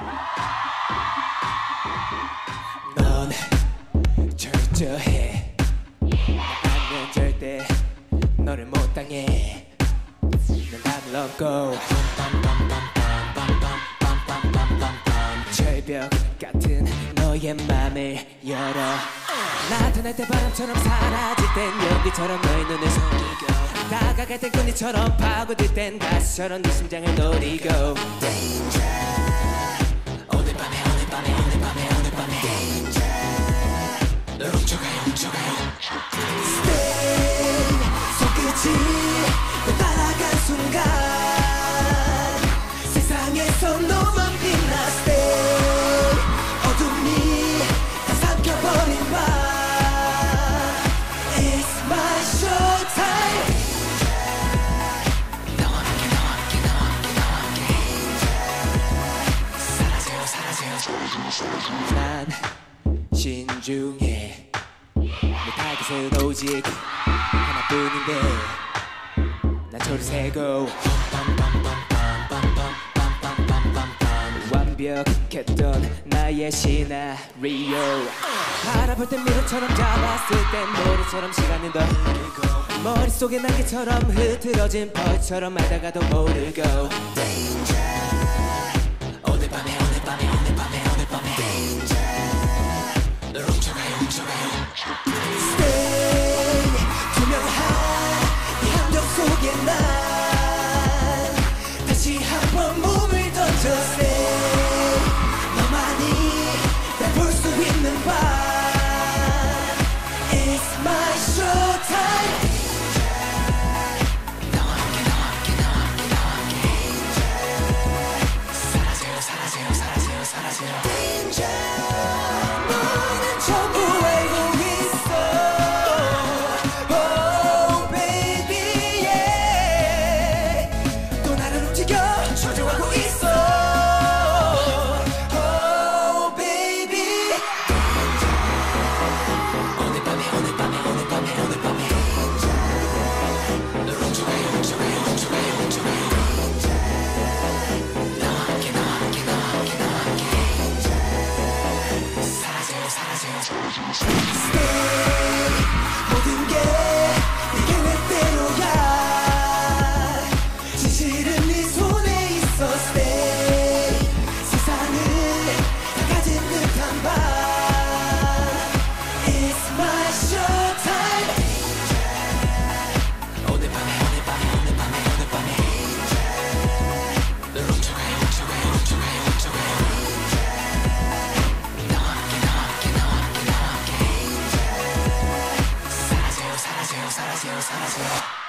넌 철저해. 나는 절대 너를 못 당해. 난 답을 얻고 절벽 같은 너의 맘을 열어. 나타날 때 바람처럼 사라질 땐 연기처럼 너의 눈을 속이고, 다가갈 땐 끈이처럼 파고들 땐 가시처럼 네 심장을 노리고. Danger. 오늘 밤에 오늘 밤에 오늘 밤에 오늘 밤에 Danger. 널 훔쳐가요 훔쳐가요. Stay. 손끝이 널 따라간 순간 세상에서 너만 빛나. Stay. 어둠이 다 삼켜버린 밤 It's my showtime. 나와 함께 나와 함께 나와 함께 나와 함께 사라져요 사라져요. 난 신중해. 내 타깃은 오직 하나뿐인데 난 초를 세고 완벽했던 나의 시나리오. 바라볼 땐 미로처럼 잡았을 땐 모래처럼 시간은 더 흐르고, 머릿속에 날개처럼 흐트러진 벌처럼 말다가도 모르고. Danger. 오늘 밤에 오늘 밤에 오늘 밤에 오늘 밤에 Danger. 널 훔쳐가요 훔쳐가요. Stay. 투명한 이 함정 속에 난 다시 한번 몸을 던져. Stay. 너만이 날 볼 수 있는 밤 It's my showtime. 나와 함께 나와 함께 나와 함께 나와 함께 사라져요 사라져요 사라져요 사라져요. Danger. 너는 전부 알고 있어. Oh baby yeah. 또 나를 움직여 조종하고 있어. Oh baby. 오늘 밤에 오늘 밤에 오늘 밤에 오늘 밤에 널 훔쳐가요 훔쳐가요 훔쳐가요 훔쳐가요. 나와 함께 나와 함께 나와 함께 나와 함께 사라져요 사라져요. Stay. 모든 게 내 계획대로야. 진실은 네 손에 있어. Stay. 세상을 다 가진 듯한 밤 It's my showtime. 오늘 밤에 오늘 밤에 오늘 밤에 오늘 밤에 널 훔쳐가요 훔쳐가요 훔쳐가요 훔쳐가요. 나와 함께 나와 함께 나와 함께 나와 함께 사라져요 사라져요 사라져요 사라져요.